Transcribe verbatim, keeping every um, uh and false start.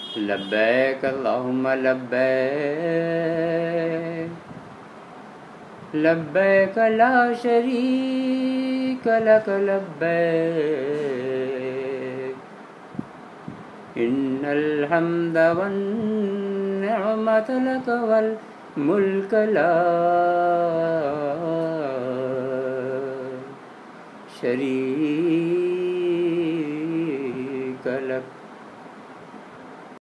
लब्बैक अल्लाहुम्मा लब्बैक, लब्बैक ला शरीक लक लब्बैक, इन्नल हम्दा वन निअमत लक वल मुल्क ला शरीक